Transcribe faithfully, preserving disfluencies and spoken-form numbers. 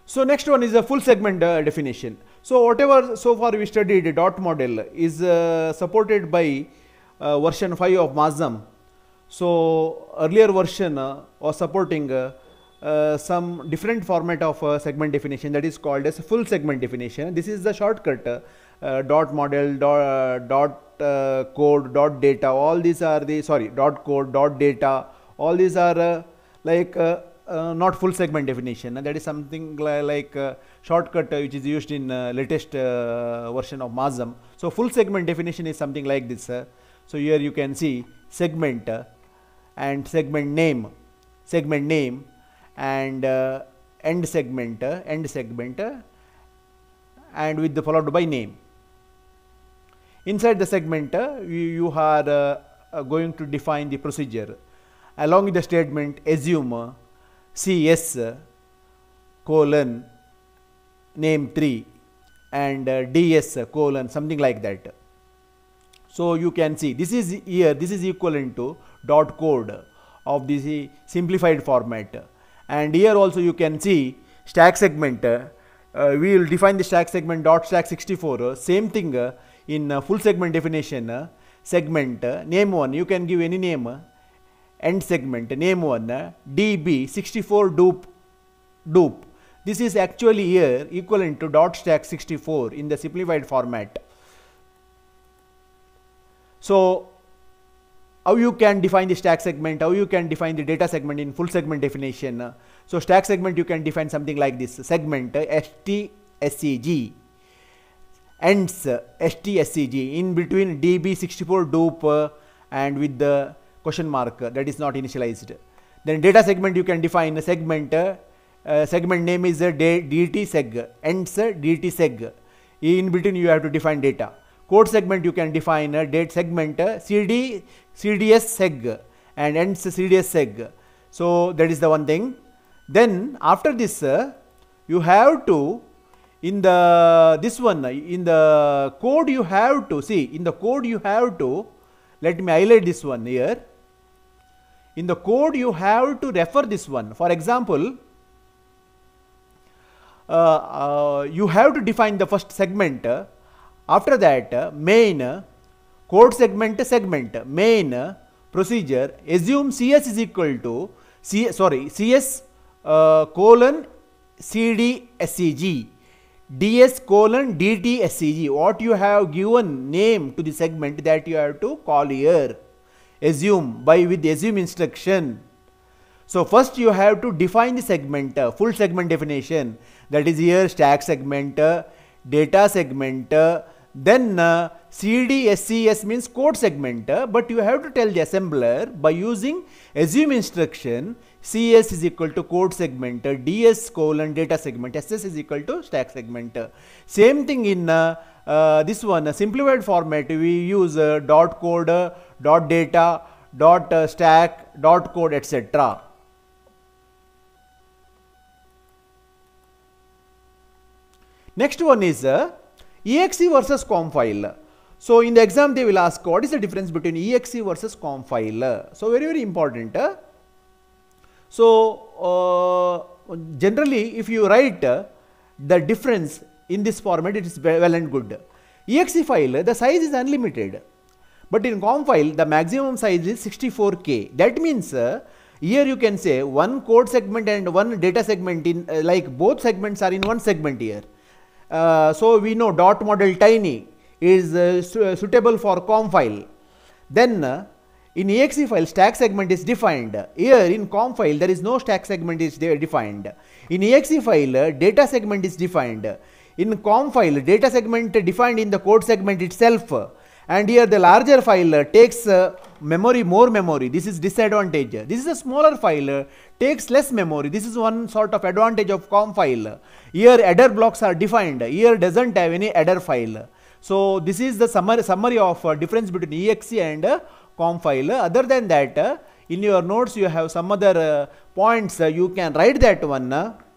So next one is a full segment uh, definition. So whatever so far we studied dot model is uh, supported by uh, version five of MASM. So earlier version uh, was supporting uh, uh, some different format of uh, segment definition, that is called as full segment definition. This is the shortcut uh, uh, dot model, dot, uh, dot uh, code, dot data, all these are the, sorry, dot code, dot data, all these are uh, like uh, uh, not full segment definition, and that is something li like uh, shortcut uh, which is used in uh, latest uh, version of MASM. So full segment definition is something like this. Uh, so here you can see segment uh, and segment name, segment name and uh, end segment, uh, end segment uh, and with the followed by name. Inside the segment uh, you, you are uh, uh, going to define the procedure along with the statement assume uh, C S uh, colon name three and uh, D S uh, colon something like that. So you can see this is here, this is equivalent to dot code of this simplified format, and here also you can see stack segment. Uh, uh, we will define the stack segment dot stack sixty-four, uh, same thing uh, in uh, full segment definition. Uh, segment uh, name one, you can give any name, uh, end segment name one uh, D B sixty-four dupe dupe. This is actually here equivalent to dot stack sixty-four in the simplified format. So how you can define the stack segment, how you can define the data segment in full segment definition. Uh, so stack segment you can define something like this: segment uh, S T S C G, ends uh, S T S C G, in between D B sixty-four dupe uh, and with the question mark uh, that is not initialized. Then data segment you can define a segment, uh, uh, segment name is uh, D T seg, ends uh, D T seg, in between you have to define data. Code segment you can define a date segment uh, C D C D S seg and ends C D S seg. So that is the one thing. Then after this uh, you have to in the this one in the code you have to see in the code you have to let me highlight this one here. In the code you have to refer this one. For example, uh, uh, you have to define the first segment. Uh, after that uh, main uh, code segment segment main uh, procedure assume C S is equal to C sorry C S uh, colon C D S C G D S colon D T S C G. What you have given name to the segment that you have to call here. Assume by with assume instruction. So first you have to define the segment, uh, full segment definition, that is here stack segment, uh, data segment, uh, then uh, C D S C S means code segment, uh, but you have to tell the assembler by using assume instruction C S is equal to code segment, uh, D S colon data segment, S S is equal to stack segment. Uh, same thing in uh, uh, this one, uh, simplified format, we use uh, dot code, uh, dot data, dot uh, stack, dot code, et cetera. Next one is uh, E X E versus COM file. So in the exam they will ask what is the difference between E X E versus COM file. So very very important. Uh, so uh, generally if you write uh, the difference in this format, it is well and good. E X E file, the size is unlimited, but in COM file the maximum size is sixty-four K. That means uh, here you can say one code segment and one data segment in uh, like both segments are in one segment here. Uh, so we know dot model tiny is uh, su suitable for COM file. Then uh, in E X E file stack segment is defined. Here in COM file there is no stack segment is defined. In E X E file uh, data segment is defined. In COM file data segment defined in the code segment itself, and here the larger file uh, takes uh, memory, more memory. This is disadvantage. This is a smaller file, uh, takes less memory. This is one sort of advantage of COM file. Here adder blocks are defined. Here doesn't have any adder file. So this is the summary, summary of uh, difference between E X E and uh, COM file. Other than that, uh, in your notes you have some other uh, points. Uh, you can write that one. Uh,